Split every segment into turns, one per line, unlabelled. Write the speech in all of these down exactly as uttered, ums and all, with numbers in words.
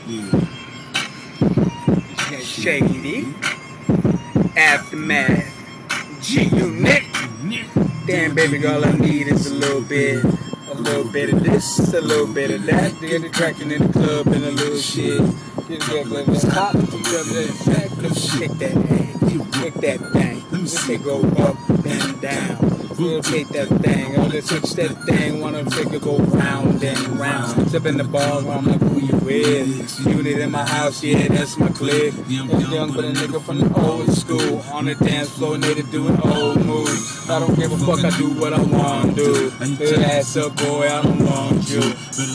Yeah.
Shady. Aftermath. G-Unit. Damn, baby girl, I need is a little bit. A little bit of this, a little bit of that. Get the cracking in the club and a little shit. Get the club and the hot, get the shake that thing. Shake that thing. Let's say go up and down. Rotate that thing, oh, let's switch that thing. Wanna take it go round and round. Step in the bar, I'm like, who you with? Unit in my house, yeah, that's my clique. I'm young, but a nigga from the old school. On the dance floor, native doing old moves. I don't give a fuck, I do what I want to do. Good ass up, boy, I don't want you.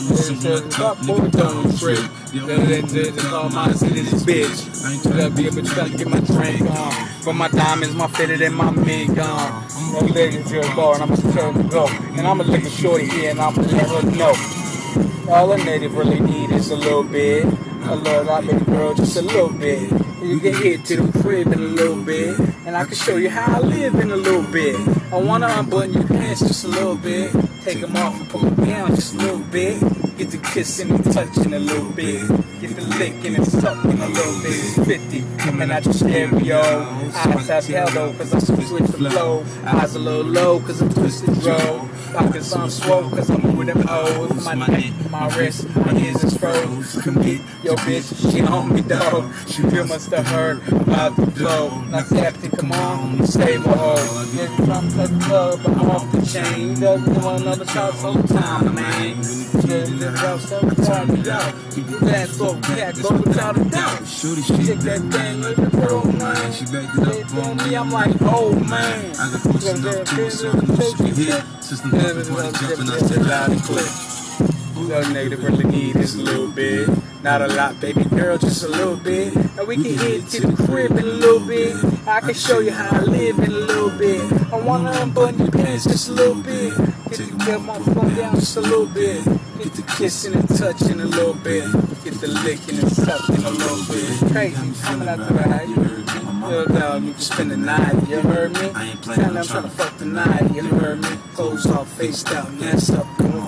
Stop, boy, don't trip. That's all my city, this bitch. I ain't trying to be a bitch, trying to get my drink on. But my diamonds, my fitted, and my mink on. I'm looking to a bar and I'm gonna tell her to go. And I'm gonna look at shorty here and I'm gonna let her know. All a native really need is a little bit. A little lot, baby girl, just a little bit. You can hit to the crib in a little bit. And I can show you how I live in a little bit. I wanna unbutton your pants just a little bit. Take them off and pull them down just a little bit. Get the kissing and touching a little bit. Get the licking and sucking a little bit. It's fifty coming out your stereo. Eyes out hell though, cause I'm switch the flow. Eyes a little low, cause I'm twisted roll. Pockets on swole, cause I'm moving them O's. My neck, my wrist, my ears is froze. Come get your bitch, she on me dog. She feel my stuff hurt about the flow. Not Captain, come on, save a hoe. Yeah, I'm to the club, but I'm off the chain. Doesn't want another shot all the time, man. Yeah, so time to go. Keep your ass so cat, go without a doubt.
Shorty,
She
she
take that thing with the girl, man.
She backed it up on me.
I'm like, oh man.
I got close enough to it, so I know she can hit. System jumping, party jumping, I said loud and clear.
Young nigga really need is a little bit. Not a lot, baby girl, just a little bit. And we can hit to the crib in a little bit. I can show you how I live in a little bit. I wanna unbutton your pants just a little bit. Get the get my phone down just a little bit. Get the kissing and touching a little bit. Get the licking and sucking a little bit. Crazy, coming out the ride. Yo, dog, you can spend the night, you heard me?
I ain't playing,
I'm trying to fuck the night, you heard me? Clothes off, face down, yes up, come on.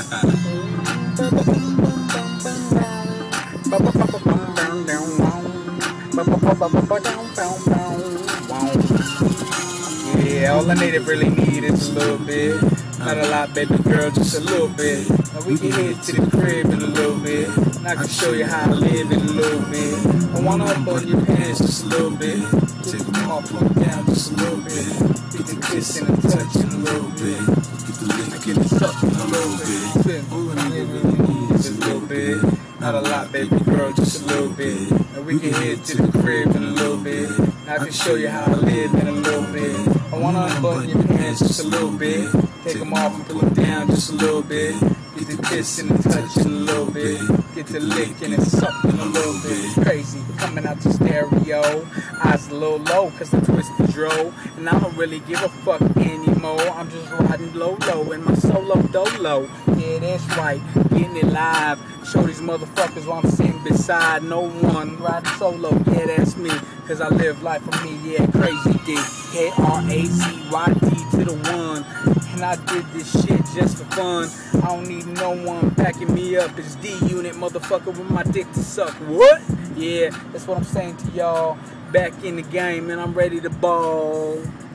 Yeah, all I native really need is a little bit. Not a lot, baby girl, just a little bit. Now we can hit to the crib in a little bit. And I can show you how I live in a little bit. I wanna unbutton your pants just a little bit. Take them off, pull them down just a little bit. Get the kissing and touching a little bit. Get the licking and sucking a little bit. All I really need is a little bit. Not a lot, baby girl, just a little bit. And we can hit to the crib in a little bit. And I can show you how I live in a little bit. I wanna unbutton your pants just a little bit. Take them off and pull them down just a little bit. Get the kissing and touching a little bit. Get the licking and sucking a little bit. It's crazy, coming out the stereo. Eyes a little low, cause I twist the dro. And I don't really give a fuck anymore. I'm just riding low low in my solo dolo. Yeah, that's right, getting it live. Show these motherfuckers while I'm sitting beside no one. Riding solo, yeah, that's me. Cause I live life for me, yeah, crazy D. K R A C Y D to the one. And I did this shit just for fun. I don't need no one backing me up. It's D-Unit, motherfucker, with my dick to suck. What? Yeah, that's what I'm saying to y'all. Back in the game, and I'm ready to ball.